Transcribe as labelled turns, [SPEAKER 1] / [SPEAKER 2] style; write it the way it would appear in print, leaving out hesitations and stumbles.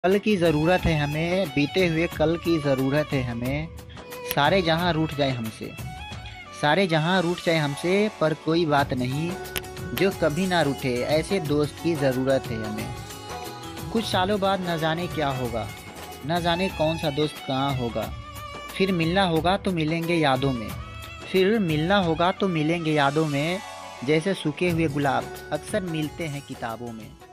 [SPEAKER 1] कल की ज़रूरत है हमें, बीते हुए कल की ज़रूरत है हमें। सारे जहां रूठ जाए हमसे, सारे जहां रूठ जाए हमसे, पर कोई बात नहीं, जो कभी ना रूठे, ऐसे दोस्त की ज़रूरत है हमें। कुछ सालों बाद न जाने क्या होगा, न जाने कौन सा दोस्त कहाँ होगा। फिर मिलना होगा तो मिलेंगे यादों में, फिर मिलना होगा तो मिलेंगे यादों में। जैसे सूखे हुए गुलाब अक्सर मिलते हैं किताबों में।